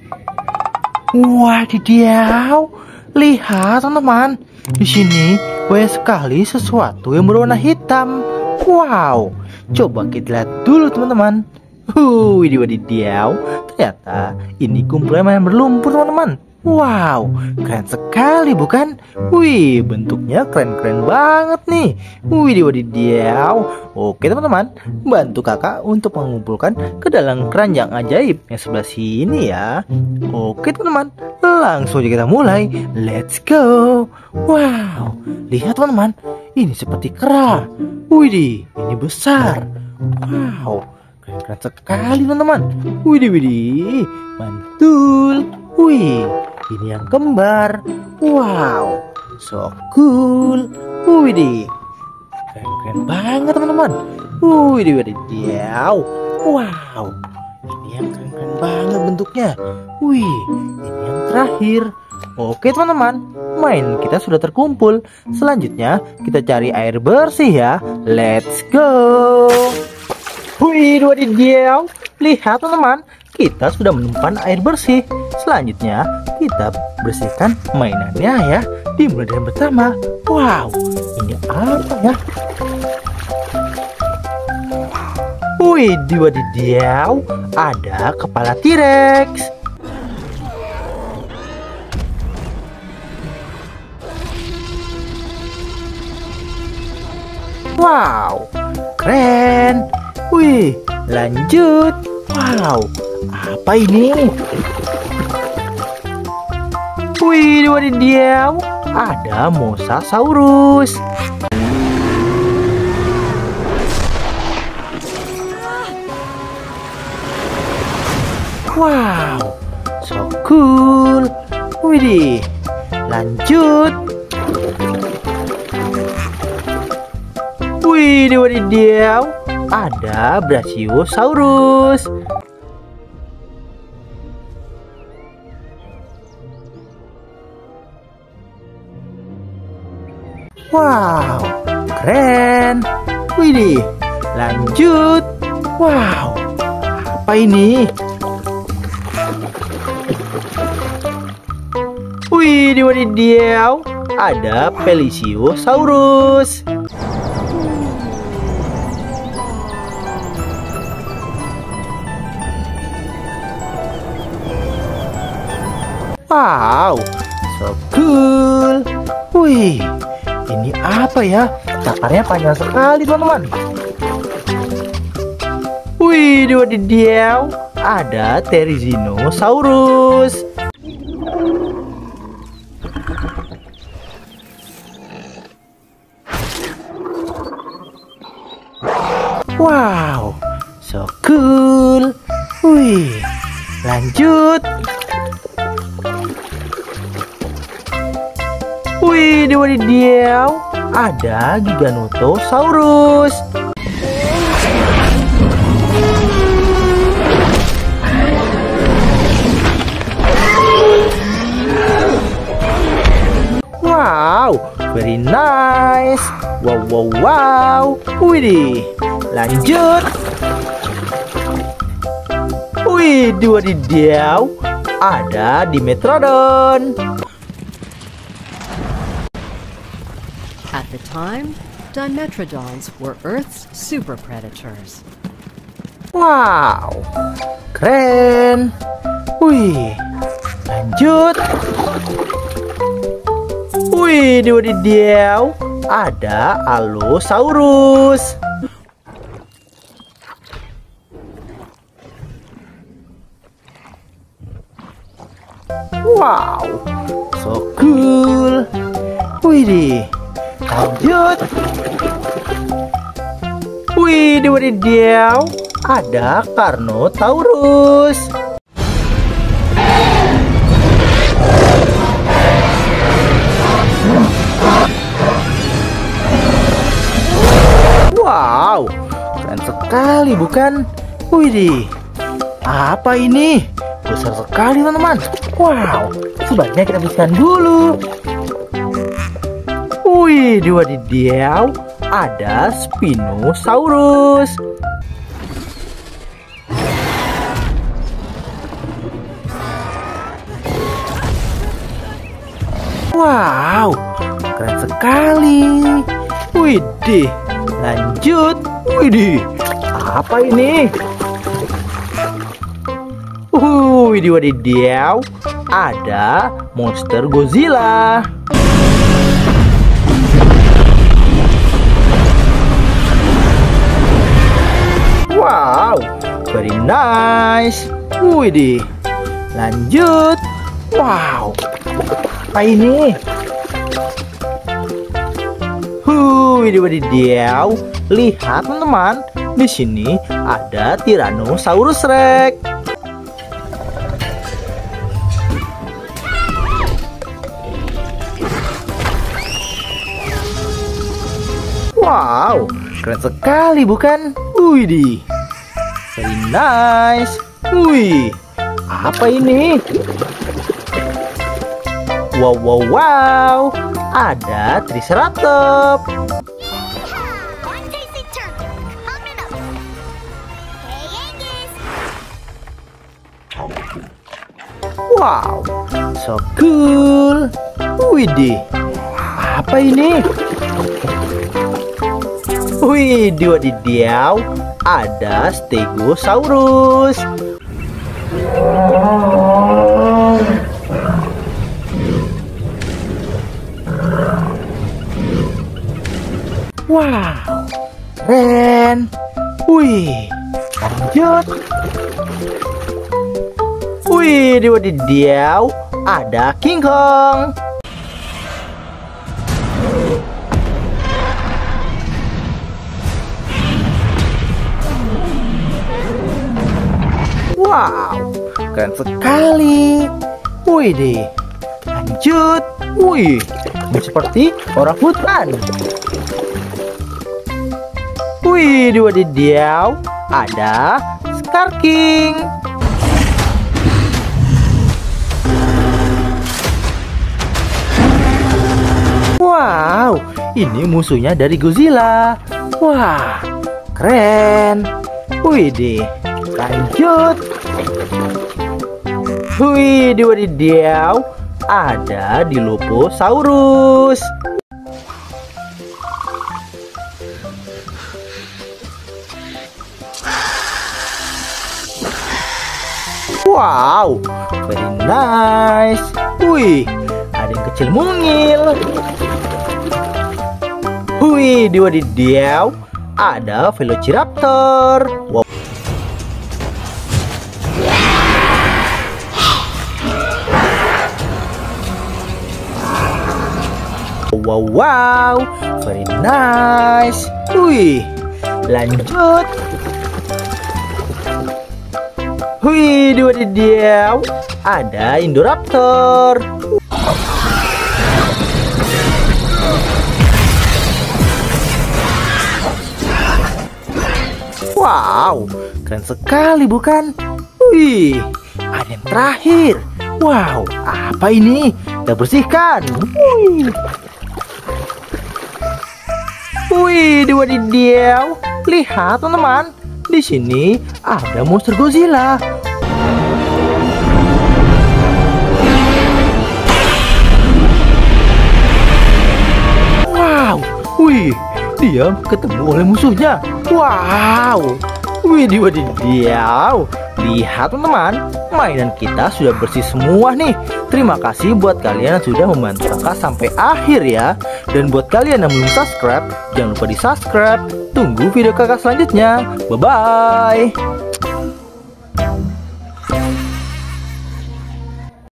Wadidaw, lihat teman-teman. Di sini banyak sekali sesuatu yang berwarna hitam. Wow, coba kita lihat dulu teman-teman. Wadidaw, ternyata ini kumpulan mainan berlumpur teman-teman. Wow, keren sekali bukan? Wih, bentuknya keren-keren banget nih. Wadidaw. Oke teman-teman, bantu kakak untuk mengumpulkan ke dalam keranjang ajaib yang sebelah sini ya. Oke teman-teman, langsung aja kita mulai. Let's go. Wow, lihat teman-teman, ini seperti kera. Widih, ini besar. Wow, keren sekali teman-teman. Widih, mantul. Wih, ini yang kembar. Wow, so cool. Widih, keren banget teman-teman. Wadidaw. Wow, ini yang keren banget bentuknya. Wih, ini yang terakhir. Oke teman-teman, main kita sudah terkumpul. Selanjutnya kita cari air bersih ya. Let's go. Wadidaw. Lihat teman-teman, kita sudah menemukan air bersih. Selanjutnya kita bersihkan mainannya ya. Dimulai dari yang pertama. Wow, ini apa ya? Wadidaw, ada kepala T-Rex. Wow, keren. Wih, lanjut. Wow, apa ini? Wadidaw, ada Mosasaurus. Wow, so cool. Widih, lanjut. Wadidaw, ada Brachiosaurus. Wow, keren. Widih, lanjut. Wow, apa ini? Wadidaw, ada Plesiosaurus. Wow, so cool. Wih, ini apa ya? Cakarnya panjang sekali teman-teman. Wadidaw, ada Therizinosaurus. Wow, so cool. Wih, lanjut. Wadidaw, ada Giganotosaurus. Wow, very nice. Wow. Widih, lanjut. Wadidaw, ada Dimetrodon. At the time, Dimetrodons were Earth's super predators. Wow, keren. Wih, lanjut. Wadidaw, ada Allosaurus. Wow, so cool. Widih, lanjut. Wadidaw, ada Carnotaurus. Wow, keren sekali bukan? Widih, apa ini? Besar sekali teman-teman. Wow, sebaiknya kita bersihkan dulu. Wadidaw, ada Spinosaurus. Wow, keren sekali. Widih, lanjut. Widih, apa ini? Widih wadidaw, ada monster Godzilla. Wow, very nice. Widih, lanjut. Wow, apa ini? Widih wadidaw, lihat teman-teman, di sini ada Tyrannosaurus Rex. Wow, keren sekali bukan? Widih, very nice. Wih, apa ini? Wow, wow, wow, ada Triceratops. One tasty turkey coming up. Hey, Angus. Wow, so cool. Widih, apa ini? Widih wadidaw, ada Stegosaurus. Wow, keren. Wih, lanjut. Widih wadidaw, ada King Kong. Wow, keren sekali. Widih, lanjut. Wih, ini seperti orang hutan. Widih wadidaw, ada Scar King. Wow, ini musuhnya dari Godzilla. Wah, keren. Widih, lanjut. Widih wadidaw, ada Dilophosaurus. Wow, very nice. Wih, ada yang kecil mungil. Widih wadidaw, ada Velociraptor. Wow. Wow, wow, very nice. Wih, lanjut. Widih wadidaw, ada Indoraptor. Wow, keren sekali bukan? Wih, ada yang terakhir. Wow, apa ini? Kita bersihkan. Widih wadidaw, lihat teman-teman, di sini ada monster Godzilla. Wow, wih, dia ketemu oleh musuhnya. Wow, widih wadidaw, lihat teman-teman, mainan kita sudah bersih semua nih. Terima kasih buat kalian yang sudah membantu kakak sampai akhir ya. Dan buat kalian yang belum subscribe, jangan lupa di subscribe. Tunggu video kakak selanjutnya. Bye-bye.